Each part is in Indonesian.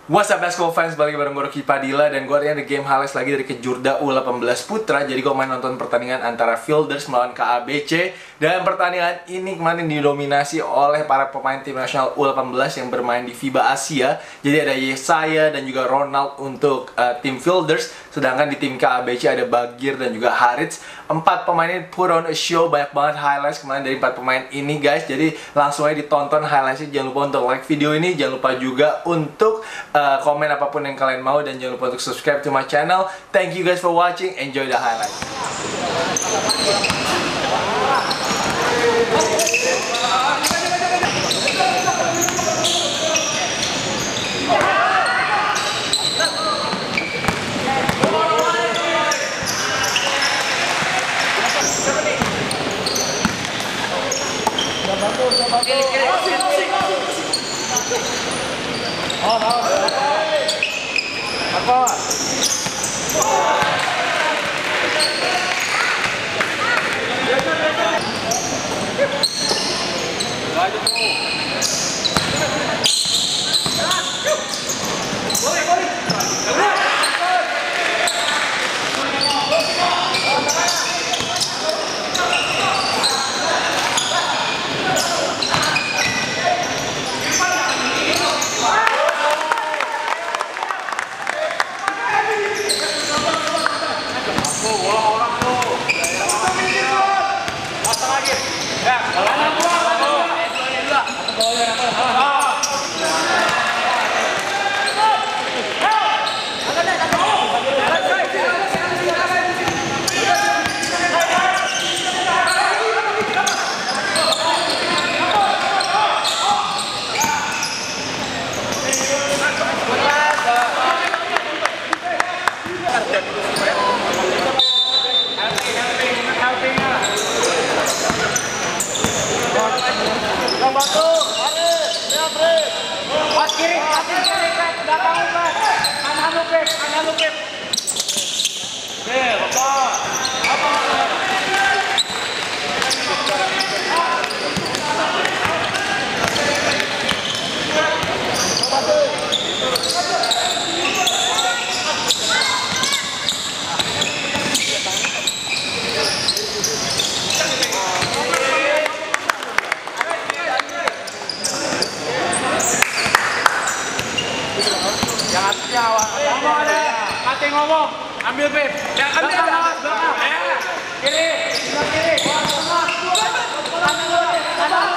What's up basketball fans, balik bareng gue Rocky Padilla. Dan gue ada game highlights lagi dari Kejurda U18 Putra. Jadi gue main nonton pertandingan antara Fielders melawan KABC. Dan pertandingan ini kemarin didominasi oleh para pemain tim nasional U18 yang bermain di FIBA Asia. Jadi ada Yesaya dan juga Ronald untuk tim Fielders. Sedangkan di tim KABC ada Bagir dan juga Harits. 4 pemain ini put on a show, banyak banget highlights kemarin dari 4 pemain ini guys. Jadi langsung aja ditonton highlightsnya. Jangan lupa untuk like video ini. Jangan lupa juga untuk komen apapun yang kalian mau. Dan jangan lupa untuk subscribe to my channel. Thank you guys for watching. Enjoy the highlights. Mati ngomong, ambil Beb. Ya, ambil belakang. Kiri, sebelah kiri. Kanan.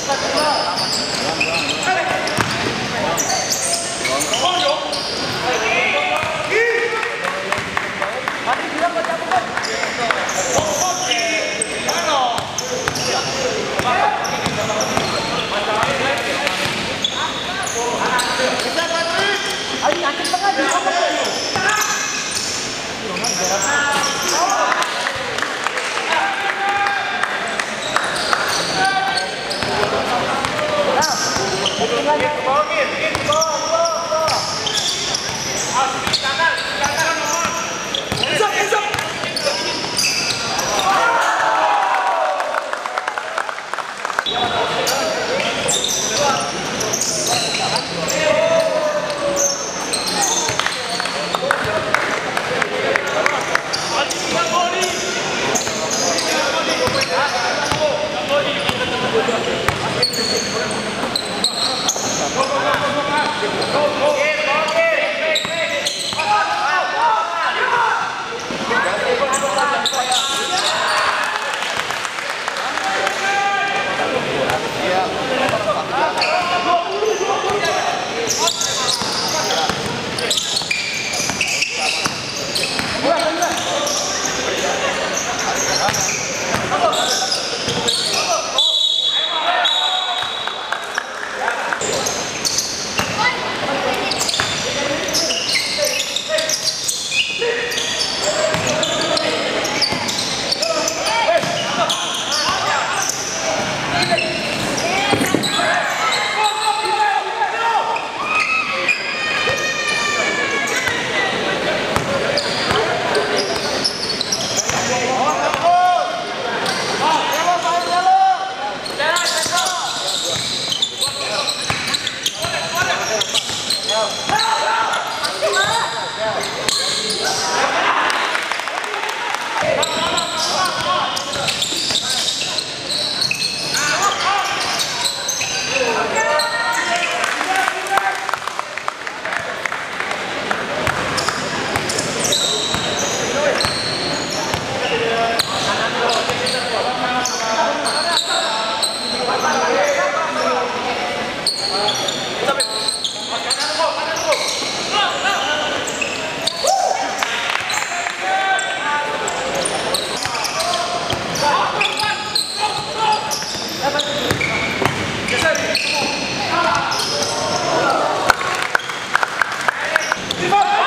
Viva!